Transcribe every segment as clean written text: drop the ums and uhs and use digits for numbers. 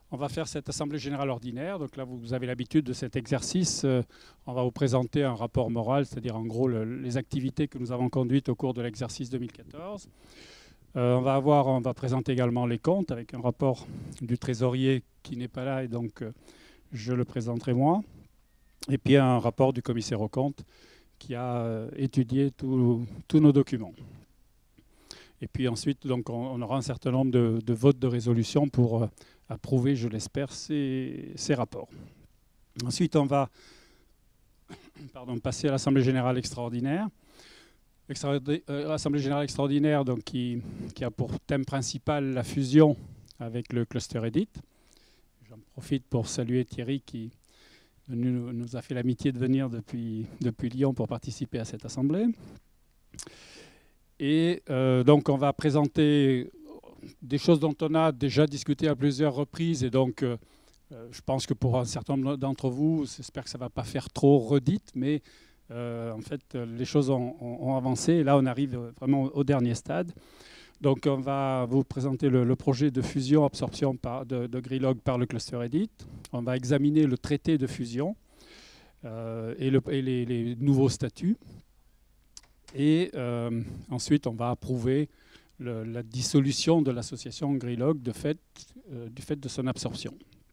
On va faire cette assemblée générale ordinaire. Donc là, vous avez l'habitude de cet exercice. On va vous présenter un rapport moral, c'est-à-dire en gros les activités que nous avons conduites au cours de l'exercice 2014. On va présenter également les comptes avec un rapport du trésorier qui n'est pas là et donc je le présenterai moi. Et puis un rapport du commissaire aux comptes qui a étudié tous nos documents. Et puis ensuite, donc, on aura un certain nombre de votes de résolution pour approuver, je l'espère, ces rapports. Ensuite, on va passer à l'Assemblée générale extraordinaire. L'Assemblée générale extraordinaire donc, qui a pour thème principal la fusion avec le cluster Edit. J'en profite pour saluer Thierry qui nous a fait l'amitié de venir depuis Lyon pour participer à cette assemblée. Et donc on va présenter des choses dont on a déjà discuté à plusieurs reprises. Et donc je pense que pour un certain nombre d'entre vous, j'espère que ça ne va pas faire trop redite, mais en fait les choses ont avancé. Et là on arrive vraiment au dernier stade. Donc on va vous présenter le projet de fusion-absorption de Grilog par le cluster Edit. On va examiner le traité de fusion et les nouveaux statuts. Et ensuite, on va approuver la dissolution de l'association Grilog du fait de son absorption.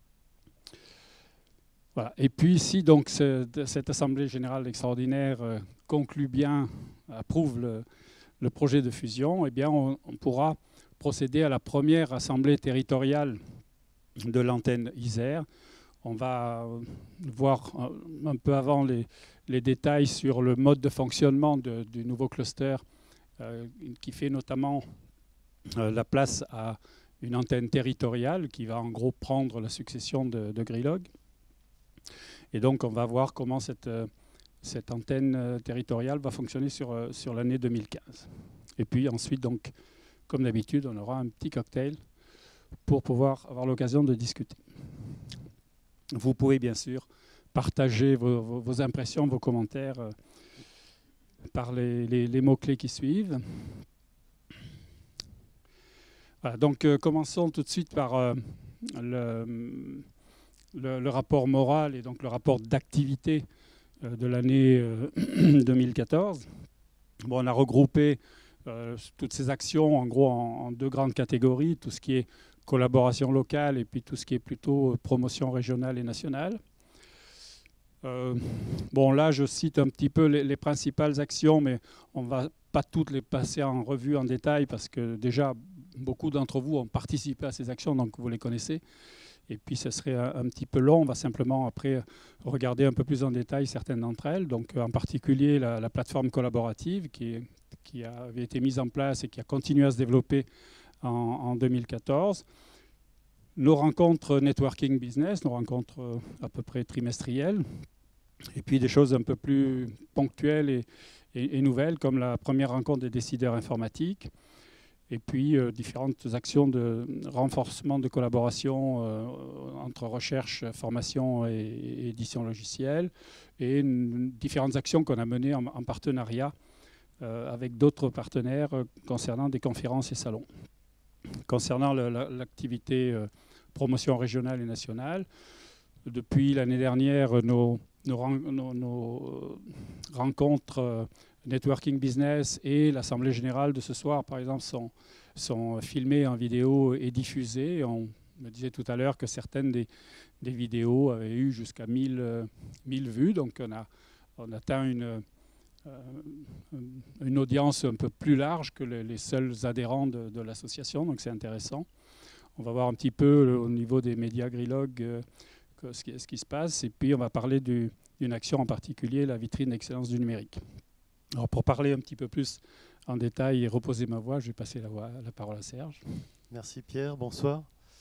Voilà. Et puis, si donc cette Assemblée générale extraordinaire conclut bien, approuve le projet de fusion, eh bien, on pourra procéder à la première assemblée territoriale de l'antenne Isère. On va voir un peu avant les détails sur le mode de fonctionnement du nouveau cluster qui fait notamment la place à une antenne territoriale qui va en gros prendre la succession de Grilog. Et donc on va voir comment cette antenne territoriale va fonctionner sur l'année 2015. Et puis ensuite, donc, comme d'habitude, on aura un petit cocktail pour pouvoir avoir l'occasion de discuter. Vous pouvez bien sûr partager vos impressions, vos commentaires par les mots-clés qui suivent. Voilà, donc commençons tout de suite par le rapport moral et donc le rapport d'activité de l'année 2014. Bon, on a regroupé toutes ces actions en gros en deux grandes catégories, tout ce qui est collaboration locale et puis tout ce qui est plutôt promotion régionale et nationale. Bon, là, je cite un petit peu les principales actions, mais on ne va pas toutes les passer en revue en détail parce que déjà, beaucoup d'entre vous ont participé à ces actions, donc vous les connaissez. Et puis, ce serait un petit peu long. On va simplement, après, regarder un peu plus en détail certaines d'entre elles. Donc, en particulier, la plateforme collaborative qui avait été mise en place et qui a continué à se développer en 2014. Nos rencontres networking business, nos rencontres à peu près trimestrielles. Et puis des choses un peu plus ponctuelles et nouvelles, comme la première rencontre des décideurs informatiques. Et puis différentes actions de renforcement de collaboration entre recherche, formation et édition logicielle. Et différentes actions qu'on a menées en partenariat avec d'autres partenaires concernant des conférences et salons. Concernant l'activité promotion régionale et nationale, depuis l'année dernière, nos rencontres networking business et l'Assemblée générale de ce soir, par exemple, sont filmées en vidéo et diffusées. On me disait tout à l'heure que certaines des vidéos avaient eu jusqu'à 1000 vues, donc on atteint une audience un peu plus large que les seuls adhérents de l'association, donc c'est intéressant. On va voir un petit peu au niveau des médias Grilog ce qui se passe, et puis on va parler d'une action en particulier, la vitrine d'excellence du numérique. Alors pour parler un petit peu plus en détail et reposer ma voix, je vais passer la parole à Serge. Merci Pierre, bonsoir.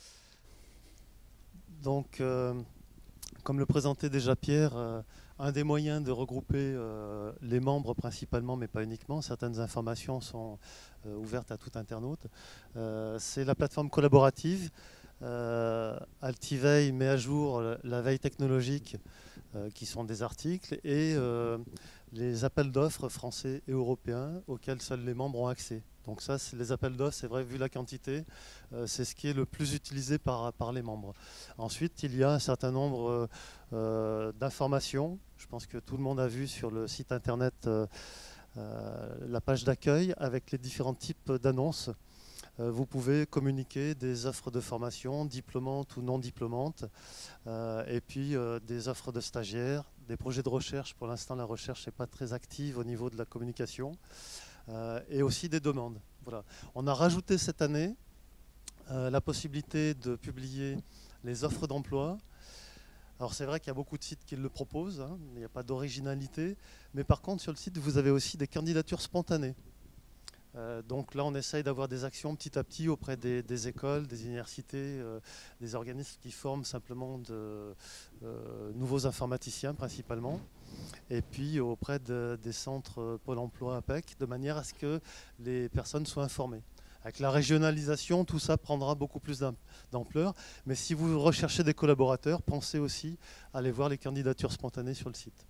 Donc, comme le présentait déjà Pierre, un des moyens de regrouper les membres principalement, mais pas uniquement, certaines informations sont ouvertes à tout internaute, c'est la plateforme collaborative. Altiveille met à jour la veille technologique, qui sont des articles, et les appels d'offres français et européens auxquels seuls les membres ont accès. Donc ça, les appels d'offres, c'est vrai, vu la quantité, c'est ce qui est le plus utilisé par les membres. Ensuite, il y a un certain nombre d'informations. Je pense que tout le monde a vu sur le site internet la page d'accueil avec les différents types d'annonces. Vous pouvez communiquer des offres de formation, diplômantes ou non diplômantes, et puis des offres de stagiaires, des projets de recherche. Pour l'instant, la recherche n'est pas très active au niveau de la communication, et aussi des demandes. Voilà. On a rajouté cette année la possibilité de publier les offres d'emploi. Alors c'est vrai qu'il y a beaucoup de sites qui le proposent, hein, il n'y a pas d'originalité, mais par contre sur le site vous avez aussi des candidatures spontanées. Donc là, on essaye d'avoir des actions petit à petit auprès des écoles, des universités, des organismes qui forment simplement de nouveaux informaticiens principalement, et puis auprès des centres Pôle emploi APEC, de manière à ce que les personnes soient informées. Avec la régionalisation, tout ça prendra beaucoup plus d'ampleur, mais si vous recherchez des collaborateurs, pensez aussi à aller voir les candidatures spontanées sur le site.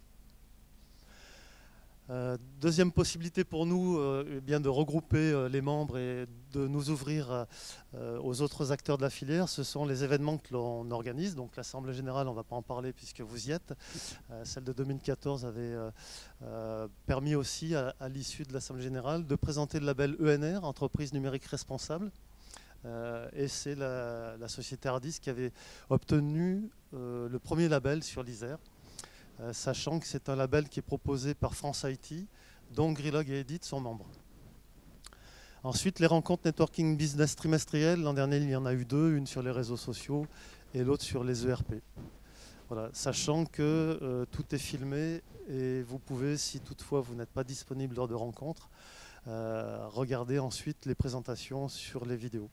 Deuxième possibilité pour nous, bien de regrouper les membres et de nous ouvrir aux autres acteurs de la filière, ce sont les événements que l'on organise. Donc l'Assemblée Générale, on ne va pas en parler puisque vous y êtes. Celle de 2014 avait permis aussi, à l'issue de l'Assemblée Générale, de présenter le label ENR, Entreprise Numérique Responsable. Et c'est la société Ardis qui avait obtenu le premier label sur l'Isère. Sachant que c'est un label qui est proposé par France IT, dont Grilog et Edit sont membres. Ensuite, les rencontres networking business trimestrielles. L'an dernier, il y en a eu 2, une sur les réseaux sociaux et l'autre sur les ERP. Voilà. Sachant que tout est filmé et vous pouvez, si toutefois vous n'êtes pas disponible lors de rencontres, regarder ensuite les présentations sur les vidéos.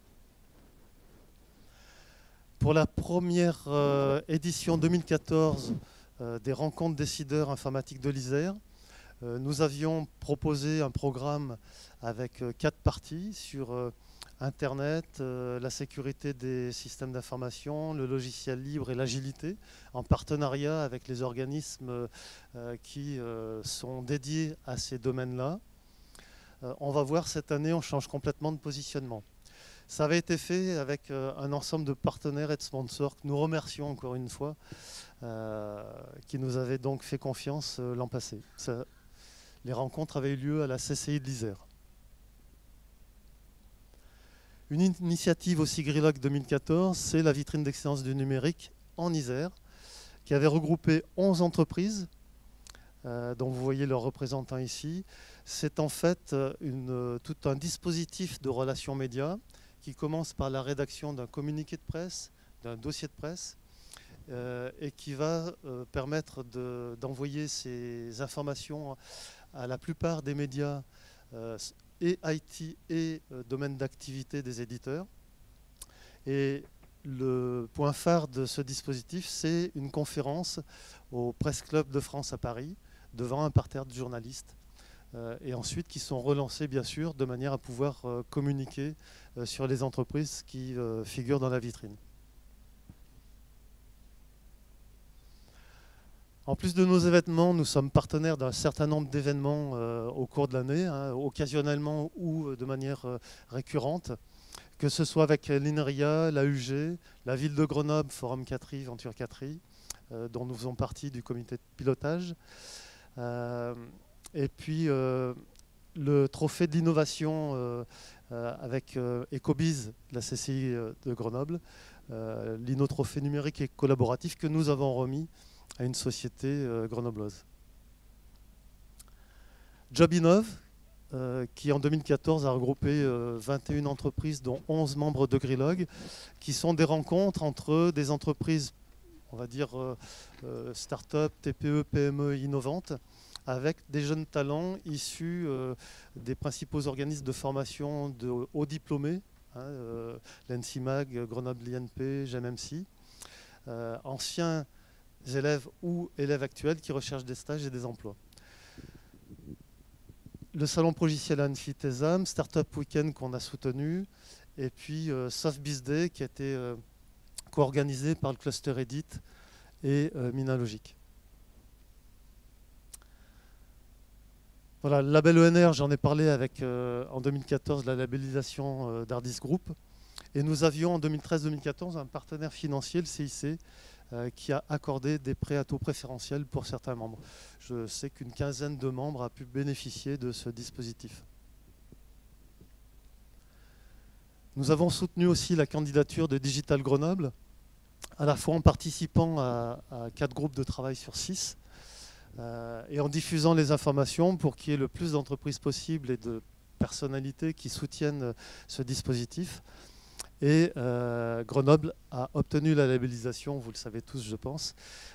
Pour la première édition 2014, des rencontres décideurs informatiques de l'Isère. Nous avions proposé un programme avec 4 parties sur Internet, la sécurité des systèmes d'information, le logiciel libre et l'agilité, en partenariat avec les organismes qui sont dédiés à ces domaines-là. On va voir cette année, on change complètement de positionnement. Ça avait été fait avec un ensemble de partenaires et de sponsors que nous remercions encore une fois, qui nous avaient donc fait confiance l'an passé. Les rencontres avaient eu lieu à la CCI de l'Isère. Une initiative aussi Grilog 2014, c'est la vitrine d'excellence du numérique en Isère, qui avait regroupé 11 entreprises, dont vous voyez leurs représentants ici. C'est en fait tout un dispositif de relations médias qui commence par la rédaction d'un communiqué de presse, d'un dossier de presse, et qui va permettre d'envoyer ces informations à la plupart des médias et IT et domaine d'activité des éditeurs. Et le point phare de ce dispositif, c'est une conférence au Presse Club de France à Paris, devant un parterre de journalistes, et ensuite qui sont relancés bien sûr de manière à pouvoir communiquer sur les entreprises qui figurent dans la vitrine. En plus de nos événements, nous sommes partenaires d'un certain nombre d'événements au cours de l'année, hein, occasionnellement ou de manière récurrente, que ce soit avec l'INRIA, la UG, la ville de Grenoble, Forum 4i, Venture 4i, dont nous faisons partie du comité de pilotage. Et puis le trophée de l'innovation avec Ecobiz, la CCI de Grenoble, l'Innotrophée numérique et collaboratif que nous avons remis à une société grenobloise. JobInnov, qui en 2014 a regroupé 21 entreprises, dont 11 membres de Grilog, qui sont des rencontres entre des entreprises, on va dire start-up, TPE, PME innovantes, avec des jeunes talents issus des principaux organismes de formation de hauts diplômés, hein, l'ENSIMAG, Grenoble INP, GEMMC, anciens élèves ou élèves actuels qui recherchent des stages et des emplois. Le salon Progiciel à Annecy Thésame, Startup Weekend qu'on a soutenu, et puis SoftBizDay qui a été co-organisé par le cluster Edit et Minalogic. Voilà, le label ENR, j'en ai parlé avec en 2014 la labellisation d'Ardis Group. Et nous avions en 2013-2014 un partenaire financier, le CIC, qui a accordé des prêts à taux préférentiels pour certains membres. Je sais qu'une quinzaine de membres a pu bénéficier de ce dispositif. Nous avons soutenu aussi la candidature de Digital Grenoble, à la fois en participant à 4 groupes de travail sur 6 et en diffusant les informations pour qu'il y ait le plus d'entreprises possibles et de personnalités qui soutiennent ce dispositif. Et Grenoble a obtenu la labellisation, vous le savez tous je pense,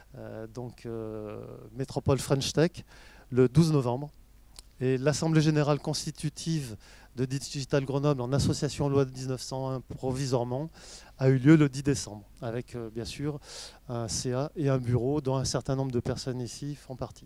Métropole French Tech, le 12 novembre. Et l'Assemblée générale constitutive de Digital Grenoble en association loi de 1901 provisoirement a eu lieu le 10 décembre, avec bien sûr un CA et un bureau dont un certain nombre de personnes ici font partie.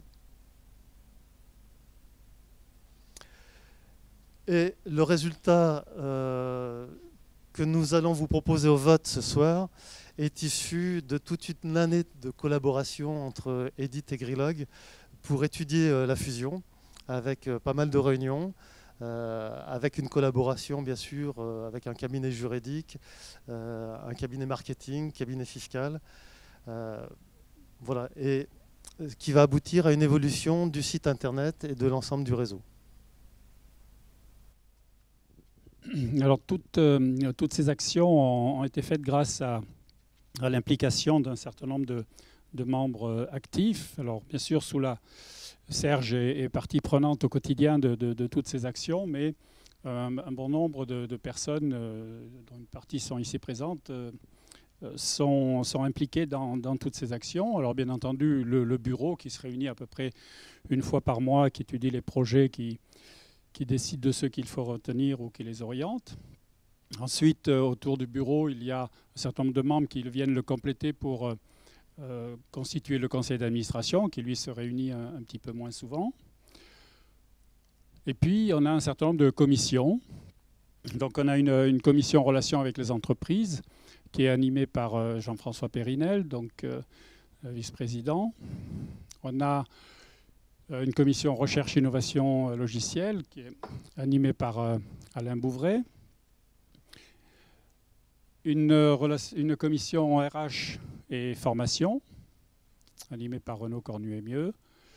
Et le résultat que nous allons vous proposer au vote ce soir est issu de toute une année de collaboration entre Edit et Grilog pour étudier la fusion, avec pas mal de réunions, avec une collaboration bien sûr avec un cabinet juridique, un cabinet marketing, cabinet fiscal, voilà, et qui va aboutir à une évolution du site internet et de l'ensemble du réseau. Alors toutes ces actions ont été faites grâce à l'implication d'un certain nombre de membres actifs. Alors bien sûr, Serge est partie prenante au quotidien de toutes ces actions, mais un bon nombre de personnes, dont une partie sont ici présentes, sont impliquées dans toutes ces actions. Alors bien entendu, le bureau qui se réunit à peu près une fois par mois, qui étudie les projets, qui décide de ceux qu'il faut retenir ou qui les oriente. Ensuite, autour du bureau, il y a un certain nombre de membres qui viennent le compléter pour constituer le conseil d'administration, qui lui se réunit un petit peu moins souvent. Et puis, on a un certain nombre de commissions. Donc, on a une commission relations avec les entreprises qui est animée par Jean-François Périnel, donc vice-président. On a une commission recherche innovation logicielle qui est animée par Alain Bouvray. Une commission RH et formation animée par Renaud Cornuet-Mieux.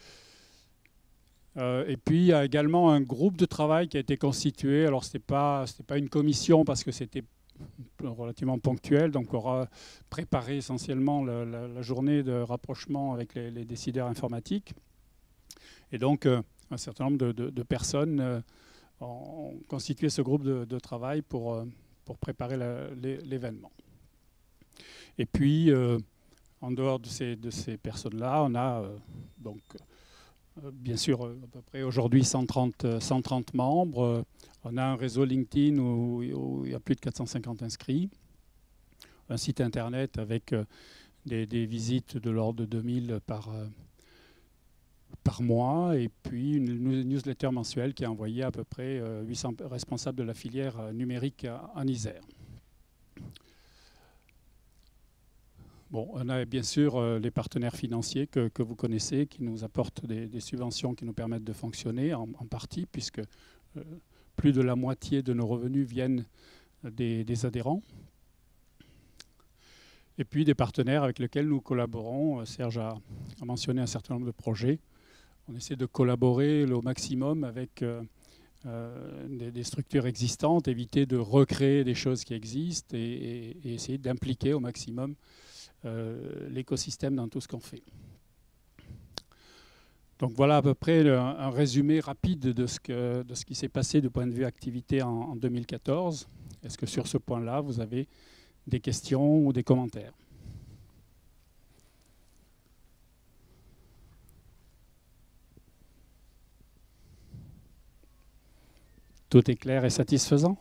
Et puis il y a également un groupe de travail qui a été constitué. Alors c'était pas une commission parce que c'était relativement ponctuel, donc on aura préparé essentiellement la journée de rapprochement avec les décideurs informatiques. Et donc, un certain nombre de personnes ont constitué ce groupe de travail pour préparer l'événement. Et puis, en dehors de ces personnes-là, on a bien sûr à peu près aujourd'hui 130 membres. On a un réseau LinkedIn où il y a plus de 450 inscrits. Un site internet avec des visites de l'ordre de 2000 par mois, et puis une newsletter mensuelle qui est envoyée à peu près 800 responsables de la filière numérique en Isère. Bon, on a bien sûr les partenaires financiers que vous connaissez, qui nous apportent des subventions qui nous permettent de fonctionner en partie, puisque plus de la moitié de nos revenus viennent des adhérents. Et puis des partenaires avec lesquels nous collaborons. Serge a mentionné un certain nombre de projets. On essaie de collaborer au maximum avec des structures existantes, éviter de recréer des choses qui existent et essayer d'impliquer au maximum l'écosystème dans tout ce qu'on fait. Donc voilà à peu près un résumé rapide de ce qui s'est passé du point de vue activité en 2014. Est-ce que sur ce point-là, vous avez des questions ou des commentaires ? Tout est clair et satisfaisant.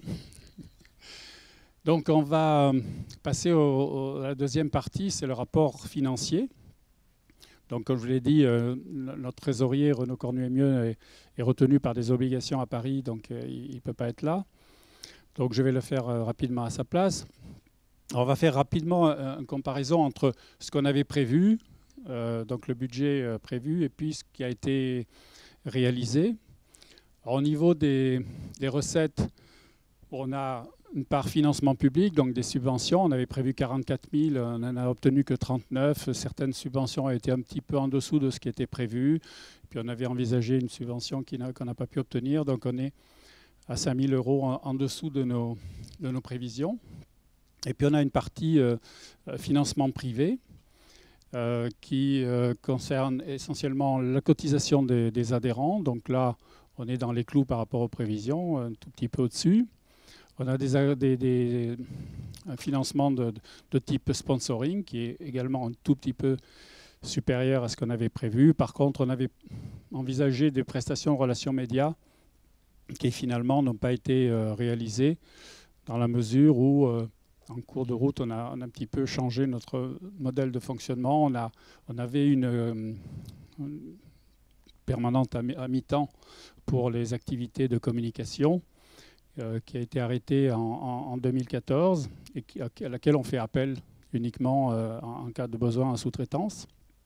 Donc on va passer à la deuxième partie, c'est le rapport financier. Donc comme je vous l'ai dit, notre trésorier Renaud Cornuet-Mieux est retenu par des obligations à Paris, donc il ne peut pas être là. Donc je vais le faire rapidement à sa place. On va faire rapidement une comparaison entre ce qu'on avait prévu, donc le budget prévu, et puis ce qui a été réalisé. Alors, au niveau des recettes, on a une part financement public, donc des subventions. On avait prévu 44 000, on n'en a obtenu que 39. Certaines subventions ont été un petit peu en dessous de ce qui était prévu. Puis on avait envisagé une subvention qu'on n'a pas pu obtenir. Donc on est à 5 000 € en dessous de nos prévisions. Et puis on a une partie financement privé qui concerne essentiellement la cotisation des adhérents. Donc là, on est dans les clous par rapport aux prévisions, un tout petit peu au-dessus. On a un financement de type sponsoring qui est également un tout petit peu supérieur à ce qu'on avait prévu. Par contre, on avait envisagé des prestations de relations médias qui finalement n'ont pas été réalisées dans la mesure où, en cours de route, on a un petit peu changé notre modèle de fonctionnement. On avait une permanente à mi-temps pour les activités de communication qui a été arrêtée en 2014 et à laquelle on fait appel uniquement en cas de besoin en sous-traitance.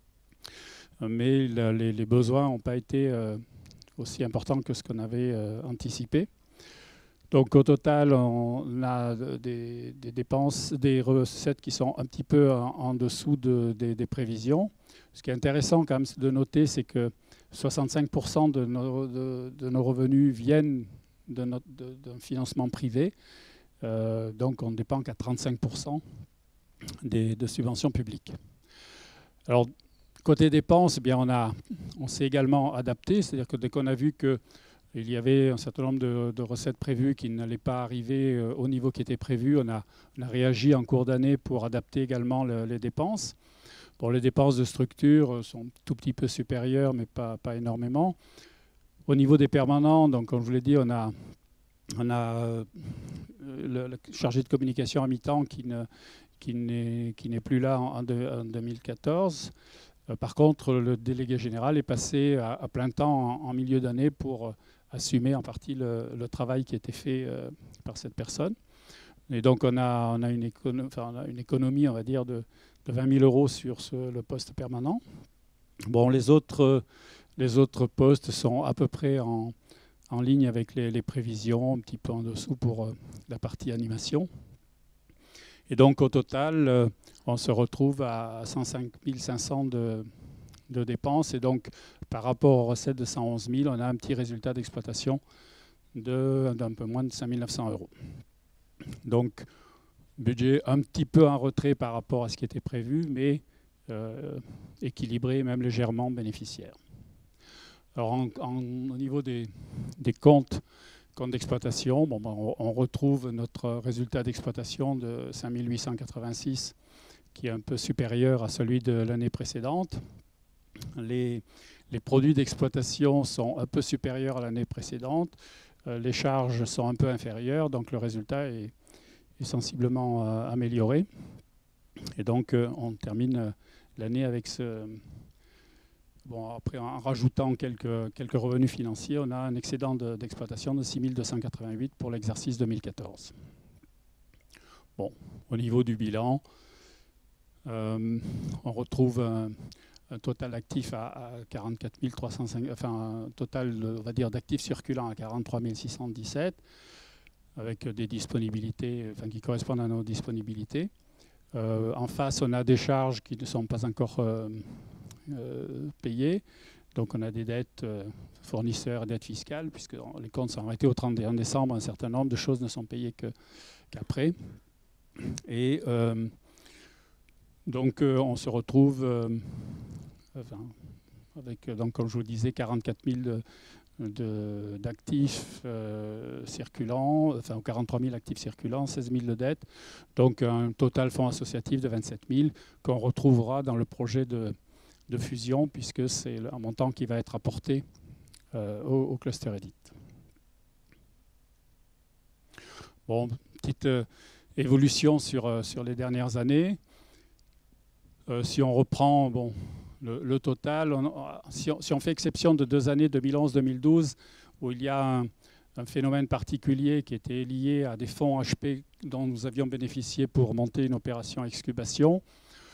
Mais les besoins n'ont pas été aussi importants que ce qu'on avait anticipé. Donc au total, on a des dépenses, des recettes qui sont un petit peu en dessous des prévisions. Ce qui est intéressant quand même de noter, c'est que 65% de nos revenus viennent d'un financement privé. Donc on ne dépend qu'à 35% de subventions publiques. Alors, côté dépenses, eh bien, on s'est également adapté, c'est-à-dire que dès qu'on a vu qu'il y avait un certain nombre de recettes prévues qui n'allaient pas arriver au niveau qui était prévu, on a réagi en cours d'année pour adapter également les dépenses. Bon, les dépenses de structure sont un tout petit peu supérieures, mais pas énormément. Au niveau des permanents, donc, comme je vous l'ai dit, on a le chargé de communication à mi-temps qui n'est plus là en 2014. Par contre, le délégué général est passé à plein temps en milieu d'année pour assumer en partie le travail qui a été fait par cette personne. Et donc on a une économie, on va dire, de 20 000 € sur le poste permanent. Bon, les autres postes sont à peu près en ligne avec les prévisions, un petit peu en dessous pour la partie animation. Et donc au total, on se retrouve à 105 500 de dépenses. Et donc par rapport aux recettes de 111 000, on a un petit résultat d'exploitation d'un peu moins de 5 900 €. Donc budget un petit peu en retrait par rapport à ce qui était prévu, mais équilibré, même légèrement bénéficiaire. Alors au niveau des comptes d'exploitation, on retrouve notre résultat d'exploitation de 5 886 qui est un peu supérieur à celui de l'année précédente. Les produits d'exploitation sont un peu supérieurs à l'année précédente. Les charges sont un peu inférieures, donc le résultat est sensiblement amélioré. Et donc on termine l'année avec ce... Bon, après, en rajoutant quelques revenus financiers, on a un excédent d'exploitation de 6 288 pour l'exercice 2014. Bon, au niveau du bilan, on retrouve un total actif à 44 305, enfin un total, on va dire, d'actifs circulants à 43 617, avec des disponibilités, enfin, qui correspondent à nos disponibilités. En face, on a des charges qui ne sont pas encore payées. Donc on a des dettes fournisseurs, dettes fiscales, puisque les comptes sont arrêtés au 31 décembre, un certain nombre de choses ne sont payées qu'après. Et donc on se retrouve avec, donc, comme je vous disais, 44 000 d'actifs circulants, enfin 43 000 actifs circulants, 16 000 de dettes, donc un total fonds associatif de 27 000 qu'on retrouvera dans le projet de fusion, puisque c'est un montant qui va être apporté au cluster Edit. Bon, petite évolution sur les dernières années. Si on reprend le total, si on fait exception de 2 années, 2011-2012, où il y a un phénomène particulier qui était lié à des fonds HP dont nous avions bénéficié pour monter une opération excubation,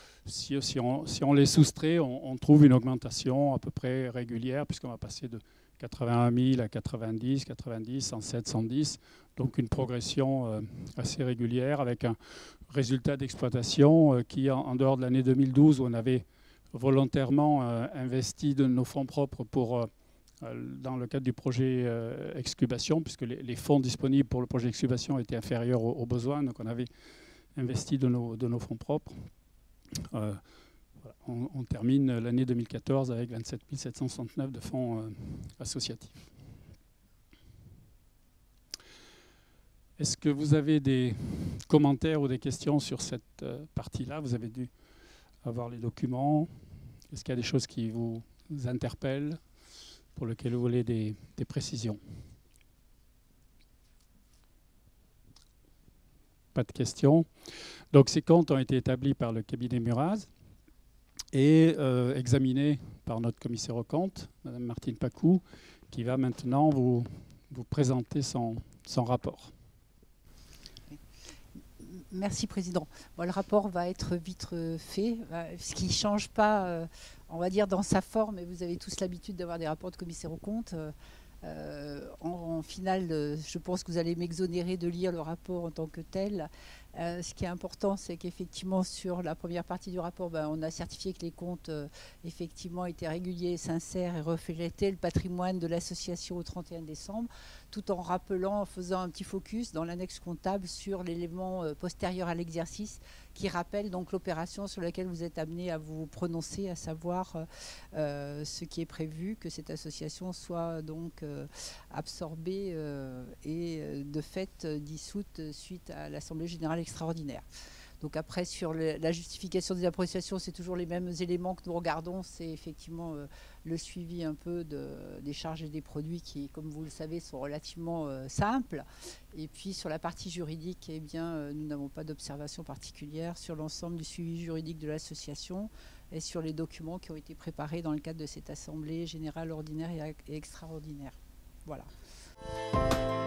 si on les soustrait, on trouve une augmentation à peu près régulière, puisqu'on va passer de 81 000 à 90, 90, 107, 110. Donc une progression assez régulière avec un résultat d'exploitation qui, en dehors de l'année 2012, où on avait volontairement investi de nos fonds propres dans le cadre du projet excubation, puisque les fonds disponibles pour le projet excubation étaient inférieurs aux besoins, donc on avait investi de nos fonds propres. Voilà, on termine l'année 2014 avec 27 769 de fonds associatifs. Est-ce que vous avez des commentaires ou des questions sur cette partie-là? Vous avez dû avoir les documents. Est-ce qu'il y a des choses qui vous interpellent, pour lesquelles vous voulez des précisions? Pas de questions. Donc ces comptes ont été établis par le cabinet Muraz et examinés par notre commissaire aux comptes, Madame Martine Pacou, qui va maintenant vous présenter son rapport. Merci, Président. Bon, le rapport va être vite fait, ce qui ne change pas, on va dire, dans sa forme, et vous avez tous l'habitude d'avoir des rapports de commissaire aux comptes. En finale, je pense que vous allez m'exonérer de lire le rapport en tant que tel. Ce qui est important, c'est qu'effectivement, sur la première partie du rapport, on a certifié que les comptes effectivement étaient réguliers, sincères et reflétaient le patrimoine de l'association au 31 décembre, tout en rappelant, en faisant un petit focus dans l'annexe comptable sur l'élément postérieur à l'exercice qui rappelle donc l'opération sur laquelle vous êtes amené à vous prononcer, à savoir ce qui est prévu, que cette association soit donc absorbée et de fait dissoute suite à l'Assemblée générale extraordinaire. Donc après, sur la justification des appréciations, c'est toujours les mêmes éléments que nous regardons. C'est effectivement le suivi un peu des charges et des produits qui, comme vous le savez, sont relativement simples. Et puis sur la partie juridique, eh bien, nous n'avons pas d'observation particulière sur l'ensemble du suivi juridique de l'association et sur les documents qui ont été préparés dans le cadre de cette assemblée générale ordinaire et extraordinaire. Voilà.